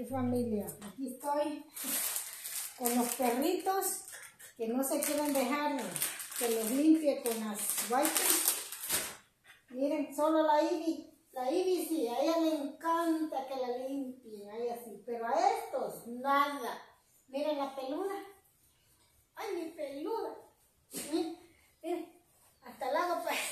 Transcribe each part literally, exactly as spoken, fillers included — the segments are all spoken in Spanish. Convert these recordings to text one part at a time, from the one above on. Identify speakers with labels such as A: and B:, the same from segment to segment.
A: Sí, familia, aquí estoy con los perritos que no se quieren dejar que los limpie con las wipes. Miren, solo la Ivy, la Ivy sí, a ella le encanta que la limpien, a ella sí, pero a estos nada. Miren la peluda, ay mi peluda, miren, miren, hasta el lado pues.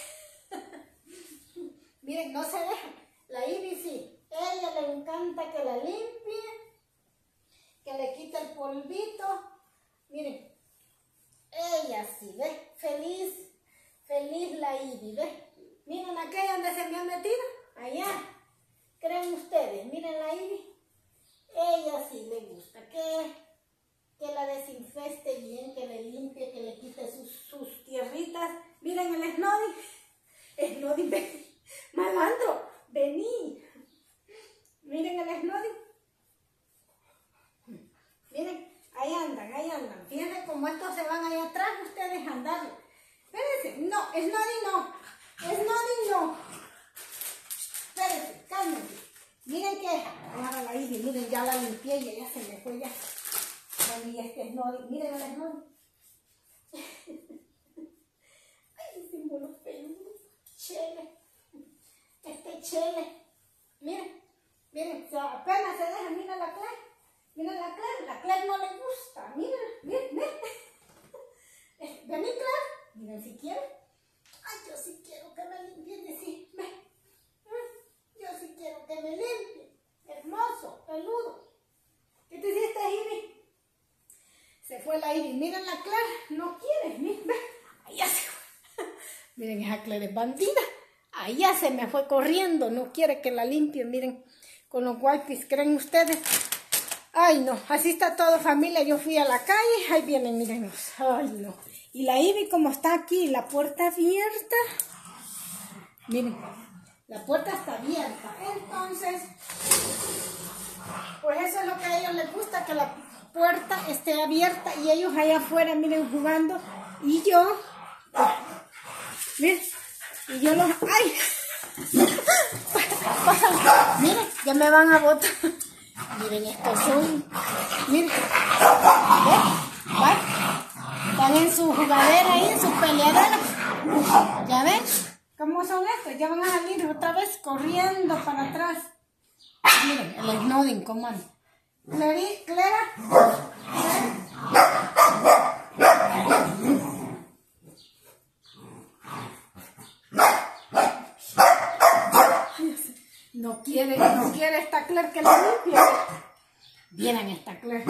A: Miren, no se deja, la Ivy sí, a ella le encanta que la limpie, que le quite el polvito. Miren, ella sí, ¿ves? Feliz, feliz la Ivy, ¿ves? Miren aquella donde se me ha metido, allá, creen ustedes, miren la Ivy, ella sí le gusta, que, que la desinfeste bien, que le limpie, que le quite sus, sus tierritas. Miren el Snody, Snody, ven, malandro, vení, miren el Snody, miren, ahí andan, ahí andan, fíjense como estos se van allá atrás, ustedes andan, espérense, no, Snody no. Snody no. Espérense, cálmense. Miren que, ahora la Ivy, miren, ya la limpié y ya se me fue ya. Bueno, y este Snody, miren el Snody. Ay, símbolos peludos. Chele. Este chele. Miren, miren, apenas se deja, miren la Claire. Miren la Claire, la Claire no le gusta. Miren, miren, miren. Vení, Claire. Miren si quieren. Ay, yo sí quiero que me limpien, sí, me, yo sí quiero que me limpien, hermoso, peludo. ¿Qué te hiciste, Ivy? Se fue la Ivy, miren la Claire, no quiere, miren, allá se fue. Miren, esa Claire es bandida, allá se me fue corriendo, no quiere que la limpien, miren, con los wipes, ¿creen ustedes? Ay, no, así está todo, familia, yo fui a la calle, ahí vienen, miren, ay, no. Y la Ivy como está aquí, la puerta abierta, miren, la puerta está abierta, entonces, pues eso es lo que a ellos les gusta, que la puerta esté abierta y ellos allá afuera, miren, jugando, y yo, miren, y yo los, ay, pasan, miren, ya me van a botar, miren, estos son, miren, ¿ven? Están en su jugadera ahí, en su peleadera. ¿Ya ven? ¿Cómo son estos? Ya van a salir otra vez corriendo para atrás. Miren, el Snody, ¿cómo anda? Clary, Clara. No quiere, no quiere esta Claire que la limpie. Vienen esta Claire.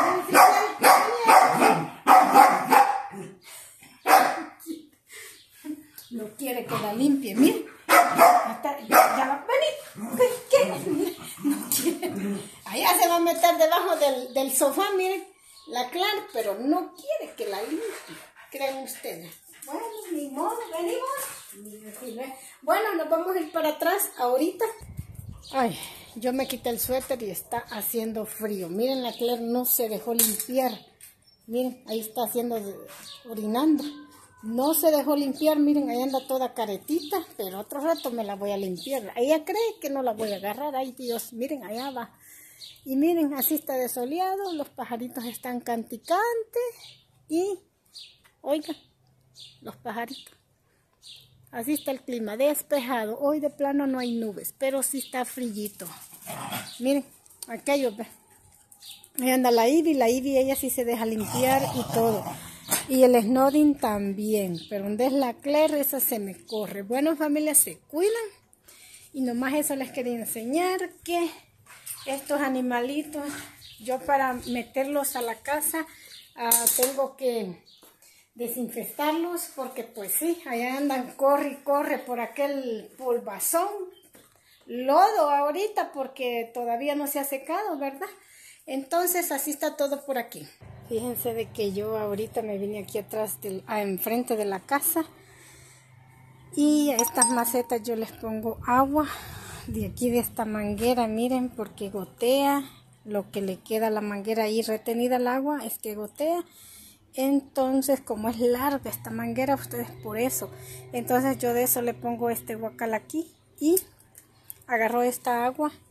A: No quiere que la limpie, miren. Hasta, ya, ya va, vení. ¿Qué? Miren, no quiere. Allá se va a meter debajo del, del sofá, miren. La Claire, pero no quiere que la limpie. ¿Creen ustedes? Bueno, ni modo, venimos. Bueno, nos vamos a ir para atrás ahorita. Ay, yo me quité el suéter y está haciendo frío. Miren, la Claire no se dejó limpiar. Miren, ahí está haciendo, orinando. No se dejó limpiar, miren, ahí anda toda caretita, pero otro rato me la voy a limpiar. Ella cree que no la voy a agarrar, ay Dios, miren, allá va. Y miren, así está desoleado, los pajaritos están canticantes y, oigan, los pajaritos. Así está el clima, despejado. Hoy de plano no hay nubes, pero sí está frillito. Miren, aquellos, ve. Ahí anda la Ivy, la Ivy ella sí se deja limpiar y todo. Y el Snody también, pero donde es la Claire, esa se me corre. Bueno, familia, se cuidan. Y nomás eso les quería enseñar, que estos animalitos, yo para meterlos a la casa, uh, tengo que desinfectarlos, porque pues sí, allá andan, corre y corre por aquel polvazón, lodo ahorita, porque todavía no se ha secado, ¿verdad? Entonces así está todo por aquí. Fíjense de que yo ahorita me vine aquí atrás, del, ah, enfrente de la casa. Y a estas macetas yo les pongo agua. De aquí de esta manguera, miren, porque gotea. Lo que le queda a la manguera ahí retenida el agua es que gotea. Entonces, como es larga esta manguera, ustedes por eso. Entonces yo de eso le pongo este guacal aquí. Y agarro esta agua.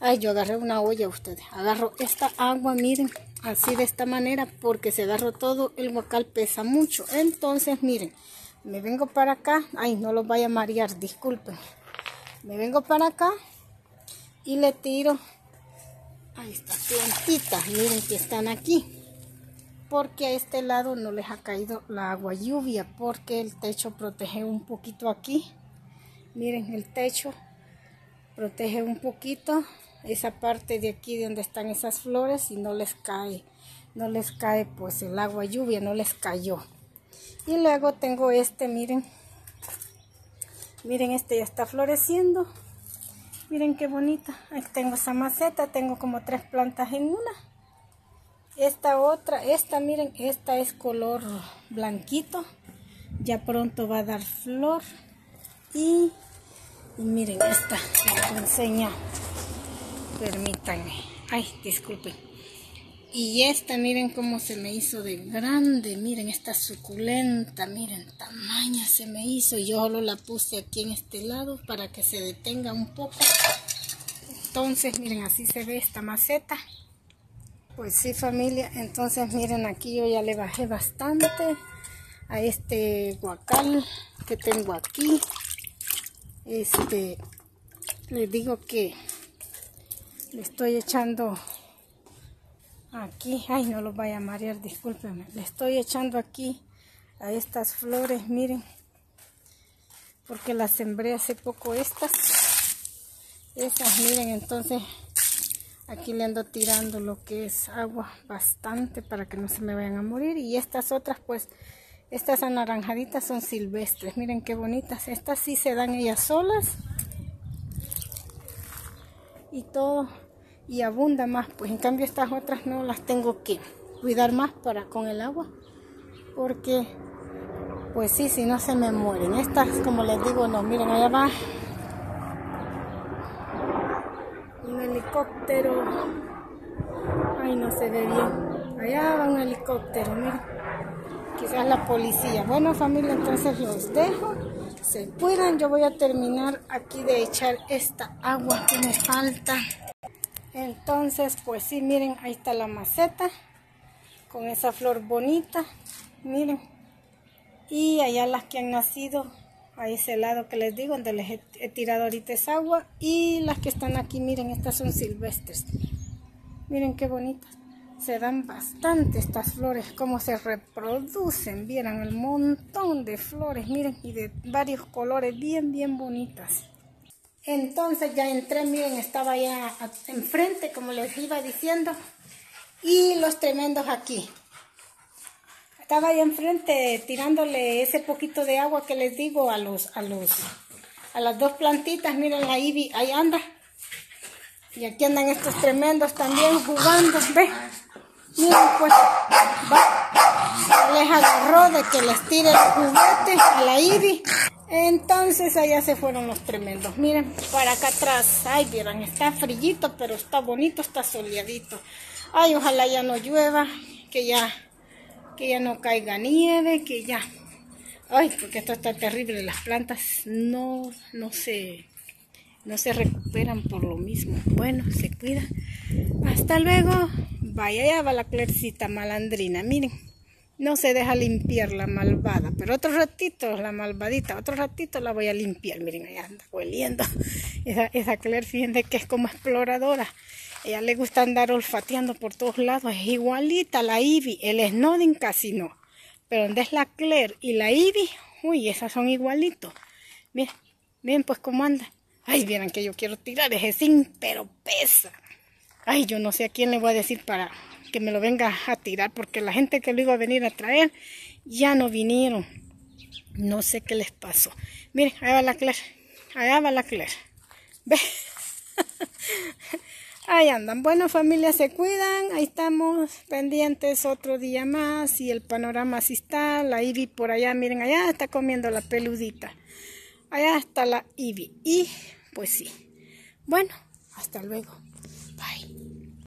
A: Ay, yo agarré una olla, ustedes. Agarro esta agua, miren, así de esta manera, porque si agarro todo, el guacal pesa mucho. Entonces, miren, me vengo para acá. Ay, no los vaya a marear, disculpen. Me vengo para acá y le tiro a estas plantitas, miren que están aquí. Porque a este lado no les ha caído la agua lluvia, porque el techo protege un poquito aquí. Miren, el techo protege un poquito esa parte de aquí donde están esas flores y no les cae, no les cae pues el agua lluvia, no les cayó. Y luego tengo este, miren, miren este ya está floreciendo, miren qué bonita. Aquí tengo esa maceta, tengo como tres plantas en una. Esta otra, esta miren, esta es color blanquito, ya pronto va a dar flor. Y, y miren esta, les voy a enseñar. Permítanme, ay, disculpen. Y esta, miren cómo se me hizo de grande, miren esta suculenta, miren, tamaña se me hizo. Y yo solo la puse aquí en este lado para que se detenga un poco. Entonces, miren, así se ve esta maceta. Pues sí, familia, entonces miren, aquí yo ya le bajé bastante a este guacal que tengo aquí. Este, les digo que le estoy echando aquí, ay, no los vaya a marear, discúlpenme, le estoy echando aquí a estas flores, miren, porque las sembré hace poco estas, esas, miren, entonces aquí le ando tirando lo que es agua bastante para que no se me vayan a morir. Y estas otras, pues, estas anaranjaditas son silvestres, miren qué bonitas, estas sí se dan ellas solas y todo, y abunda más, pues en cambio estas otras no las tengo que cuidar más para con el agua, porque pues sí, si no se me mueren. Estas, como les digo, no, miren, allá va un helicóptero, ay, no se ve bien, allá va un helicóptero, miren, quizás la policía. Bueno, familia, entonces los dejo, se cuidan. Yo voy a terminar aquí de echar esta agua que me falta. Entonces, pues sí, miren, ahí está la maceta con esa flor bonita, miren. Y allá las que han nacido a ese lado que les digo, donde les he, he tirado ahorita esa agua. Y las que están aquí, miren, estas son silvestres. Miren qué bonitas. Se dan bastante estas flores, cómo se reproducen. Vieran el montón de flores, miren, y de varios colores, bien, bien bonitas. Entonces ya entré, miren, estaba ya enfrente, como les iba diciendo, y los tremendos aquí. Estaba ahí enfrente tirándole ese poquito de agua que les digo a los, a los, a las dos plantitas. Miren la Ivy, ahí anda. Y aquí andan estos tremendos también jugando, ¿ve? Miren, pues, va, les agarró de que les tire el juguete a la Ivy. Entonces allá se fueron los tremendos. Miren, para acá atrás, ay, vieran, está frillito, pero está bonito, está soleadito. Ay, ojalá ya no llueva, que ya, que ya no caiga nieve, que ya. Ay, porque esto está terrible, las plantas no, no se, no se recuperan por lo mismo. Bueno, se cuida. Hasta luego. Vaya, ya va la Clercita malandrina, miren. No se deja limpiar la malvada, pero otro ratito, la malvadita, otro ratito la voy a limpiar. Miren, allá anda hueliendo. Esa, esa Claire, fíjense que es como exploradora. Ella le gusta andar olfateando por todos lados. Es igualita a la Ivy. El Snowden casi no. Pero donde es la Claire y la Ivy, uy, esas son igualitos. Miren, miren pues cómo anda. Ay, vieran que yo quiero tirar ese zinc, pero pesa. Ay, yo no sé a quién le voy a decir para que me lo venga a tirar, porque la gente que lo iba a venir a traer ya no vinieron. No sé qué les pasó. Miren, allá va la Claire. Allá va la Claire. ¿Ve? Ahí andan. Bueno, familia, se cuidan. Ahí estamos pendientes otro día más. Y el panorama así está. La Ivy por allá, miren, allá está comiendo la peludita. Allá está la Ivy. Y pues sí. Bueno, hasta luego. Bye.